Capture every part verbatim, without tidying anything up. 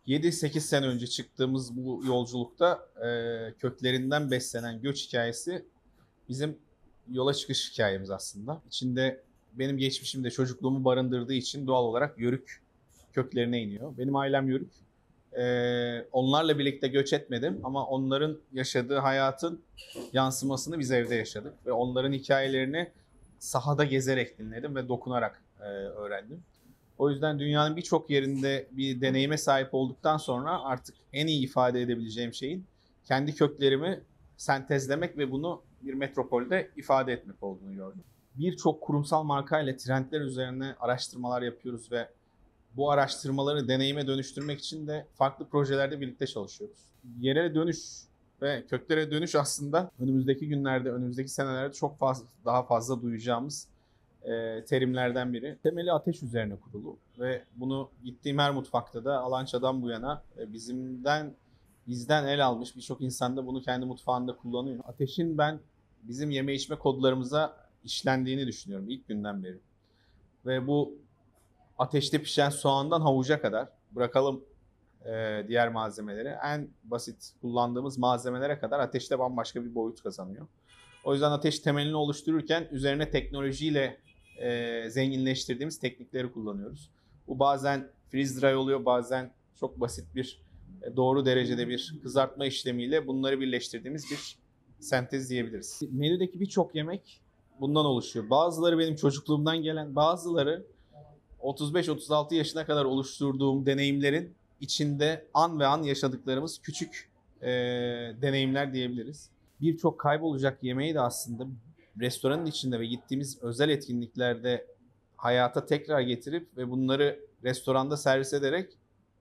yedi sekiz sene önce çıktığımız bu yolculukta e, köklerinden beslenen göç hikayesi bizim yola çıkış hikayemiz aslında. İçinde benim geçmişimde çocukluğumu barındırdığı için doğal olarak Yörük köklerine iniyor. Benim ailem Yörük. Ee, onlarla birlikte göç etmedim ama onların yaşadığı hayatın yansımasını biz evde yaşadık. Ve onların hikayelerini sahada gezerek dinledim ve dokunarak e, öğrendim. O yüzden dünyanın birçok yerinde bir deneyime sahip olduktan sonra artık en iyi ifade edebileceğim şeyin kendi köklerimi sentezlemek ve bunu bir metropolde ifade etmek olduğunu gördüm. Birçok kurumsal markayla trendler üzerine araştırmalar yapıyoruz ve bu araştırmaları deneyime dönüştürmek için de farklı projelerde birlikte çalışıyoruz. Yerel dönüş ve köklere dönüş aslında önümüzdeki günlerde, önümüzdeki senelerde çok fazla, daha fazla duyacağımız e, terimlerden biri. Temeli ateş üzerine kurulu ve bunu gittiğim her mutfakta da Alança'dan bu yana e, bizimden bizden el almış birçok insan da bunu kendi mutfağında kullanıyor. Ateşin ben bizim yeme içme kodlarımıza işlendiğini düşünüyorum ilk günden beri. Ve bu ateşte pişen soğandan havuca kadar bırakalım e, diğer malzemeleri. En basit kullandığımız malzemelere kadar ateşte bambaşka bir boyut kazanıyor. O yüzden ateş temelini oluştururken üzerine teknolojiyle e, zenginleştirdiğimiz teknikleri kullanıyoruz. Bu bazen freeze dry oluyor, bazen çok basit bir e, doğru derecede bir kızartma işlemiyle bunları birleştirdiğimiz bir sentez diyebiliriz. Menüdeki birçok yemek bundan oluşuyor. Bazıları benim çocukluğumdan gelen, bazıları otuz beş otuz altı yaşına kadar oluşturduğum deneyimlerin içinde an ve an yaşadıklarımız küçük e, deneyimler diyebiliriz. Birçok kaybolacak yemeği de aslında restoranın içinde ve gittiğimiz özel etkinliklerde hayata tekrar getirip ve bunları restoranda servis ederek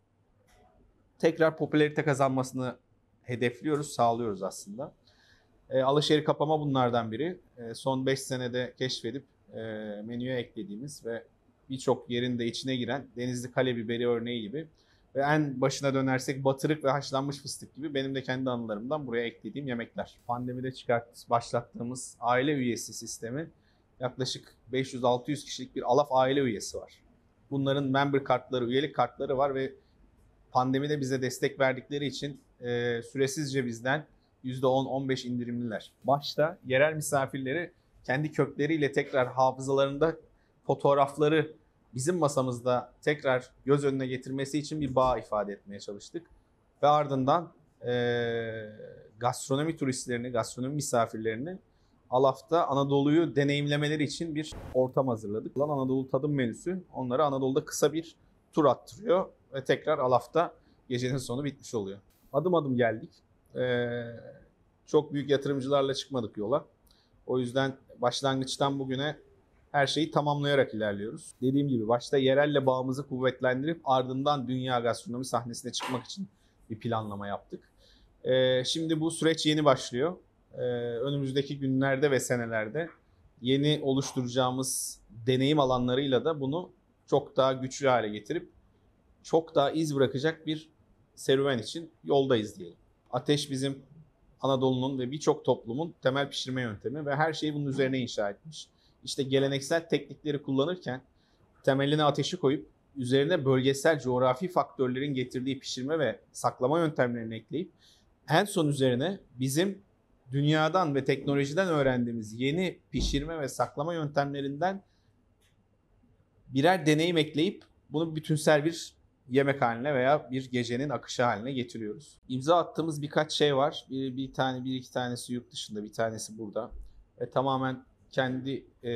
tekrar popülarite kazanmasını hedefliyoruz, sağlıyoruz aslında. E, Alaşehir kapama bunlardan biri. E, son beş senede keşfedip e, menüye eklediğimiz ve birçok yerinde içine giren Denizli kale biberi örneği gibi ve en başına dönersek batırık ve haşlanmış fıstık gibi benim de kendi anılarımdan buraya eklediğim yemekler. Pandemide çıkart, başlattığımız aile üyesi sistemi yaklaşık beş yüz altı yüz kişilik bir Alaf aile üyesi var. Bunların member kartları, üyelik kartları var ve pandemide bize destek verdikleri için e, süresizce bizden yüzde on on beş indirimliler. Başta yerel misafirleri kendi kökleriyle tekrar hafızalarında fotoğrafları bizim masamızda tekrar göz önüne getirmesi için bir bağ ifade etmeye çalıştık. Ve ardından e, gastronomi turistlerini, gastronomi misafirlerini Alaf'ta Anadolu'yu deneyimlemeleri için bir ortam hazırladık. Lan Anadolu tadım menüsü onlara Anadolu'da kısa bir tur attırıyor ve tekrar Alaf'ta gecenin sonu bitmiş oluyor. Adım adım geldik. Ee, çok büyük yatırımcılarla çıkmadık yola. O yüzden başlangıçtan bugüne her şeyi tamamlayarak ilerliyoruz. Dediğim gibi başta yerelle bağımızı kuvvetlendirip ardından dünya gastronomi sahnesine çıkmak için bir planlama yaptık. Ee, şimdi bu süreç yeni başlıyor. Ee, önümüzdeki günlerde ve senelerde yeni oluşturacağımız deneyim alanlarıyla da bunu çok daha güçlü hale getirip çok daha iz bırakacak bir serüven için yoldayız diyelim. Ateş bizim Anadolu'nun ve birçok toplumun temel pişirme yöntemi ve her şeyi bunun üzerine inşa etmiş. İşte geleneksel teknikleri kullanırken temeline ateşi koyup üzerine bölgesel coğrafi faktörlerin getirdiği pişirme ve saklama yöntemlerini ekleyip en son üzerine bizim dünyadan ve teknolojiden öğrendiğimiz yeni pişirme ve saklama yöntemlerinden birer deneyim ekleyip bunu bütünsel bir yemek haline veya bir gecenin akışı haline getiriyoruz. İmza attığımız birkaç şey var. Bir, bir tane, bir iki tanesi yurt dışında, bir tanesi burada. Ve tamamen kendi e,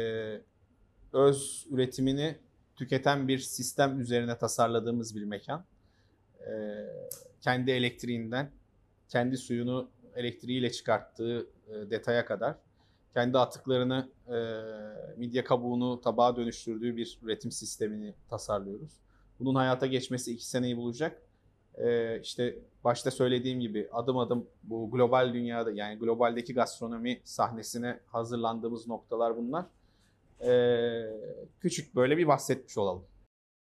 öz üretimini tüketen bir sistem üzerine tasarladığımız bir mekan. E, kendi elektriğinden, kendi suyunu elektriğiyle çıkarttığı e, detaya kadar, kendi atıklarını, e, midye kabuğunu tabağa dönüştürdüğü bir üretim sistemini tasarlıyoruz. Bunun hayata geçmesi iki seneyi bulacak. Ee, işte başta söylediğim gibi adım adım bu global dünyada yani globaldeki gastronomi sahnesine hazırlandığımız noktalar bunlar. Ee, küçük böyle bir bahsetmiş olalım.